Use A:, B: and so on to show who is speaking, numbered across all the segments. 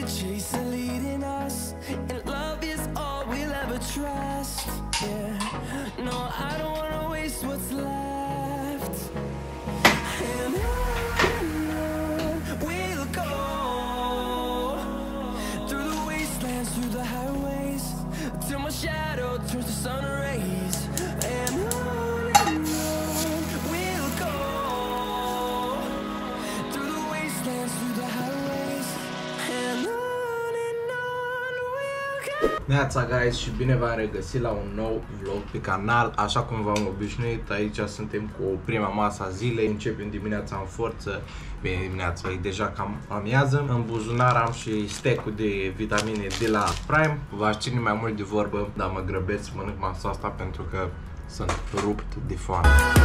A: chasing, leading us, and love is all we'll ever trust. Yeah, no, I don't wanna waste what's left. And on we'll go, through the wastelands, through the highways, till my shadow turns to sun rays. And on we'll go, through the wastelands, through the highways, and on we'll go.
B: Neața, guys, și bine v-am regăsit la un nou vlog pe canal. Așa cum v-am obișnuit, aici suntem cu prima masă a zilei. Începem dimineața în forță. Bine, dimineața e deja cam amiază. În buzunar am și stack-ul de vitamine de la Prime. V-aș ține mai mult de vorbă, dar mă grăbesc să mănânc masa asta pentru că sunt rupt de foame.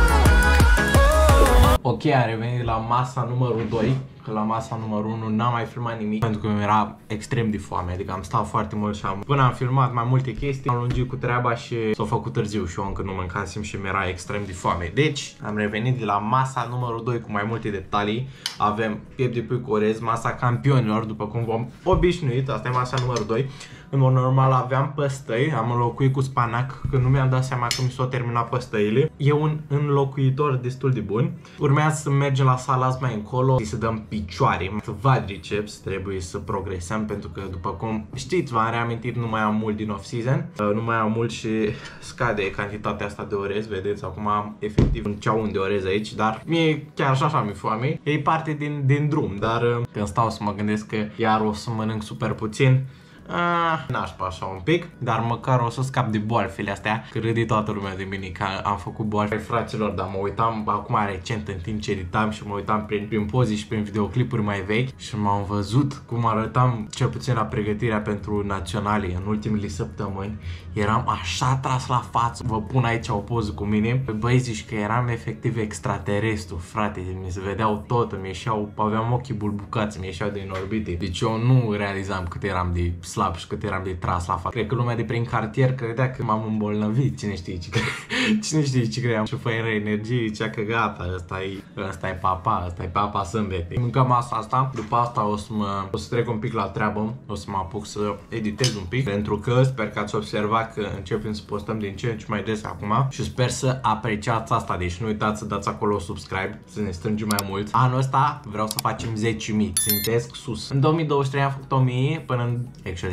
B: Ok, am revenit la masa numărul 2. Că la masa numărul 1 n-am mai filmat nimic pentru că mi era extrem de foame. Adică am stat foarte mult și până am filmat mai multe chestii, am lungit cu treaba și s-a făcut târziu și eu încă nu mâncasem și mi era extrem de foame. Deci am revenit de la masa numărul 2 cu mai multe detalii. Avem piept de pui cu orez, masa campionilor, după cum v-am obișnuit. Asta e masa numărul 2. În mod normal aveam păstăi, am înlocuit cu spanac, că nu mi-am dat seama că mi s-au terminat păstăile. E un înlocuitor destul de bun. Urmează să mergem la salat mai încolo și să dăm picioare. Quadriceps, trebuie să progresăm pentru că, după cum știți, v-am reamintit, nu mai am mult din off-season. Nu mai am mult și scade cantitatea asta de orez. Vedeți, acum am efectiv un ceaun de orez aici, dar mie chiar așa mi-e foame. E parte din drum, dar când stau să mă gândesc că iar o să mănânc super puțin, nașpa așa un pic, dar măcar o să scap de boalfele astea, că râde toată lumea de mine că am făcut boalfe, fraților, dar mă uitam acum recent în timp ce editam și mă uitam prin poze și prin videoclipuri mai vechi și m-am văzut cum arătam, cel puțin la pregătirea pentru naționale în ultimele săptămâni. Eram așa tras la față. Vă pun aici o poză cu mine. Băi, zici că eram efectiv extraterestru, frate, mi se vedeau tot, aveam ochii bulbucați, mi ieșeau din orbite. Deci eu nu realizam cât eram de slab și cât eram de tras la față. Cred că lumea de prin cartier credea că m-am îmbolnăvit. Cine știe ce cream și fără energie, zicea că gata, ăsta e papa sâmbete. Mâncăm asta, după asta o să trec un pic la treabă, o să mă apuc să editez un pic, pentru că sper că ați observat că începem să postăm din ce în ce mai des acum și sper să apreciați asta. Deci nu uitați să dați acolo subscribe, să ne strângem mai mult. Anul ăsta vreau să facem 10.000, țintesc sus. În 2023 am făcut 1.000, până în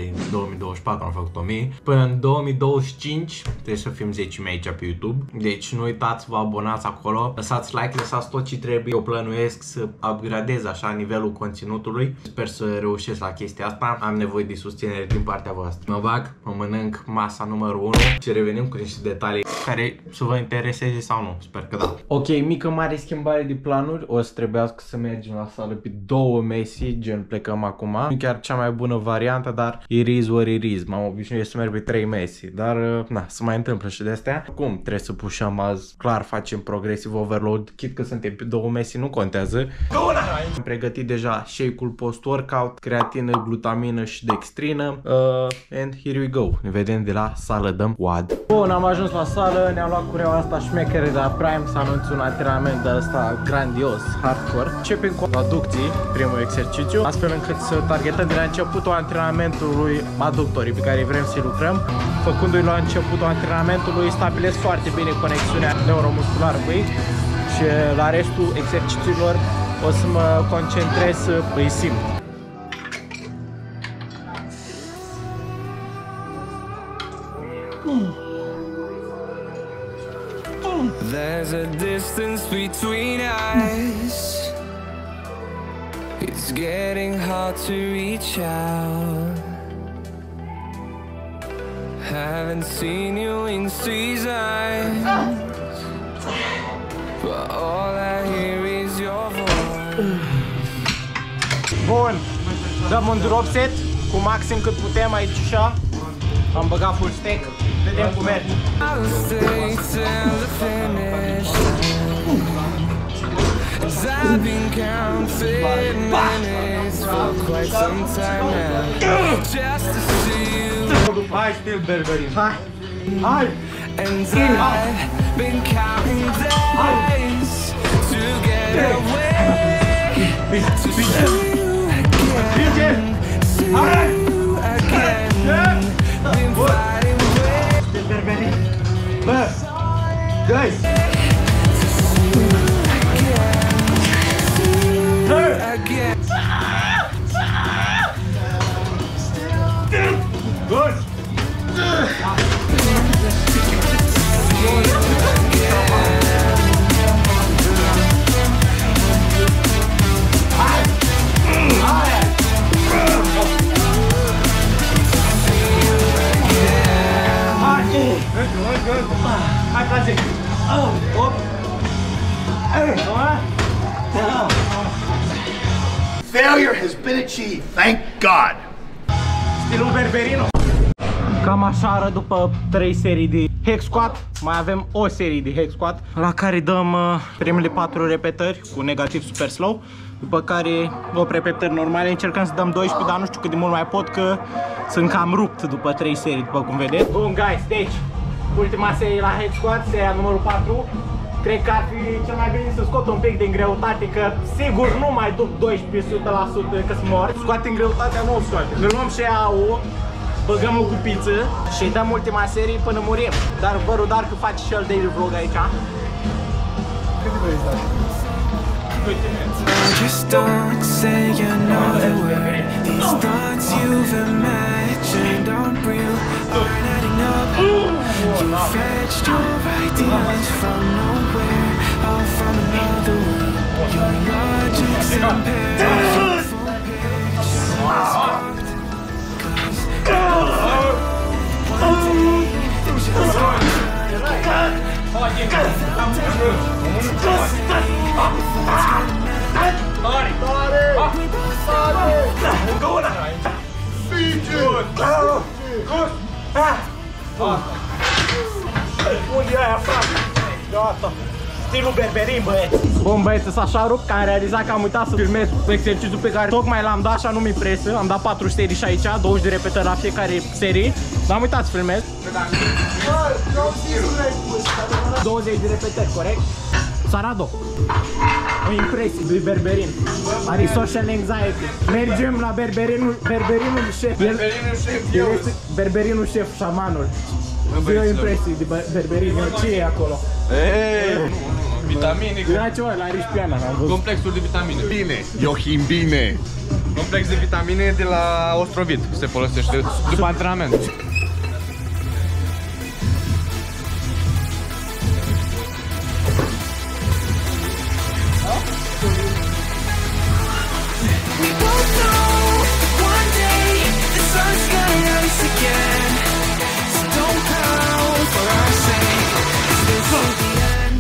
B: 2024 am făcut 1.000, până în 2025 trebuie să fim 10.000 aici pe YouTube. Deci nu uitați, vă abonați acolo, lăsați like, lăsați tot ce trebuie. Eu plănuiesc să upgradez așa nivelul conținutului. Sper să reușesc la chestia asta. Am nevoie de susținere din partea voastră. Mă bag, mă mănânc masa numărul 1 și revenim cu niște detalii care să vă intereseze sau nu. Sper că da. Ok, mică mare schimbare de planuri. O să trebuiască să mergem la sală pe 2 mesi, gen plecăm acum. Nu chiar cea mai bună variantă, dar it is what it is. M-am obișnuit să merg pe 3 mesi, dar na, se mai întâmplă și de astea. Acum trebuie să pușăm azi. Clar facem progresive overload. Chit că suntem pe 2 mesi, nu contează. Am pregătit deja shake-ul post-workout, creatină, glutamină și dextrină. And here we go. Ne vedem de la sală, dăm WAD. Bun, am ajuns la sală, ne-am luat cureaua asta șmechere de la Prime, să anunț un antrenament de ăsta grandios, hardcore. Începem cu aducții, primul exercițiu, astfel încât să targetăm de la începutul antrenamentului aductorii pe care vrem să-i lucrăm. Făcându-i la începutul antrenamentului, stabilesc foarte bine conexiunea neuromusculară cu ei și la restul exercițiilor o să mă concentrez să îi simt.
A: There's a distance between us. It's getting hard to reach out. Haven't seen you in seasons, but all I hear is your voice.
B: Bun, dăm un drop set cu maxim cât putem aici așa. Am băgat full stack. Vedem cum merge.
A: I'll stay till the finish. As I've been counting minutes for quite some time now, just to see you.
B: Hai, Spielbergerin, hai! Hai!
A: And I've been counting days to get away, to see you again. Been fighting
B: Hai, frate! Op!
C: Failure has been achieved, thank God.
B: Stilul Berberino. Cam așa arată după 3 serii de Hack Squat. Mai avem o serie de Hack Squat la care dăm primele 4 repetări cu negativ super slow. După care 8 repetări normale, încercăm să dăm 12, dar nu știu cât de mult mai pot, că sunt cam rupt după 3 serii, după cum vedeți. Bun, guys, deci ultima serie la Hack Squat, seria numărul 4. Cred că ar fi cel mai bine să scot un pic din greutate, că sigur nu mai duc 12% că-s mor. Scoatem greutatea, nu o scoatem. Ne luăm și AU, băgăm o cupiță și dăm ultima serie până murim. Dar vă rog, dar că faci și el daily vlog aici. Cât de vrei să
A: Just don't say another word. These thoughts you've imagined aren't real, aren't adding up. You fetched your ideas from nowhere, all from another world. Your logic's impaired, your full picture is fucked. 'Cause one day they just
B: unde e aia, frate? Gata. Stilul Berberin, băieți. Bun, băieți, s-a așa rupt că am realizat că am uitat să filmez exercițiul pe care tocmai l-am dat, așa nu mi presă. Am dat 4 serii și aici, 20 de repetări la fiecare serie. Dar am uitat să filmez. 20 de repetări, corect? Sarado. O impresie de Berberin. Are social anxiety. Mergem la Berberinul șef. Berberinul șef, șamanul. Zi o impresie de Berberin. Ce e acolo?
D: Vitamine.
B: Era ceva la Rișpiana, am văzut.
D: Complexul de vitamine.
C: Bine, Joachim, bine.
D: Complex de vitamine de la Ostrovit. Se folosește după antrenament.
A: We both know one day the sun's gonna rise again. So don't pout for our sake, 'cause this is the end.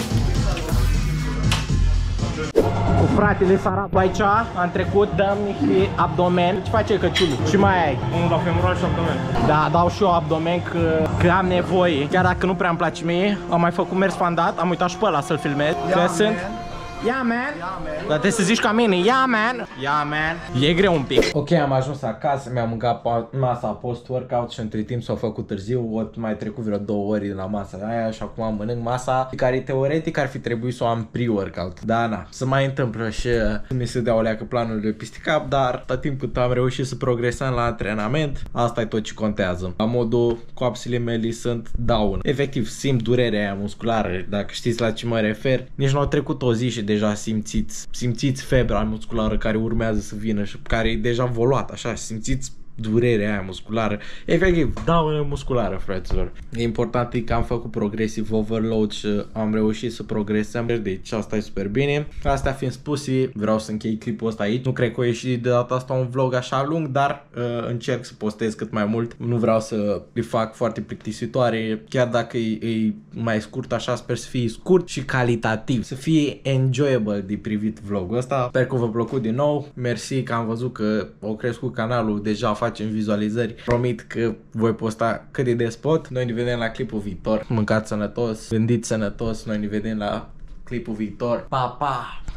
B: Cu fratele Sarab aici am trecut, dăm niște abdomen. Ce face căciulul? Și mai ai?
D: Unul la femoral și abdomen.
B: Da, dau și eu abdomen că am nevoie. Chiar dacă nu prea îmi place mie, am mai făcut mers fandat, am uitat și pe ăla să-l filmez. Că sunt... Yeah, man! Dar trebuie să zici ca mine, yeah, man! Yeah, man! E greu un pic. Ok, am ajuns acasă, mi-am mâncat masa post-workout și între timp s-a făcut târziu, ori mai trecut vreo 2 ori de la masa aia și acum mănânc masa care teoretic ar fi trebuit să o am pre-workout. Da, na, se mai întâmplă și mi se dea o leacă planurile peste cap, dar tot timpul cât am reușit să progresăm la antrenament, asta e tot ce contează. La modul, coapsele mele sunt down. Efectiv, simt durerea aia musculară, dacă știți la ce mă refer. Nici nu a trecut o zi și deja simțiți febra musculară care urmează să vină și care e deja voluat, așa, simțiți durerea aia musculară, efectiv, daună musculară, fraților. E important că am făcut progresiv overload și am reușit să progresăm, deci asta e super bine. Astea fiind spuse, vreau să închei clipul ăsta aici. Nu cred că o ieși de data asta un vlog așa lung, dar încerc să postez cât mai mult. Nu vreau să le fac foarte plictisitoare, chiar dacă e mai scurt așa, sper să fie scurt și calitativ, să fie enjoyable de privit vlogul ăsta. Sper că v-a plăcut din nou, mersi că am văzut că au crescut canalul, deja facem vizualizări. Promit că voi posta cât de des pot. Noi ne vedem la clipul viitor. Mâncați sănătos, gândiți sănătos, noi ne vedem la clipul viitor. Pa, pa!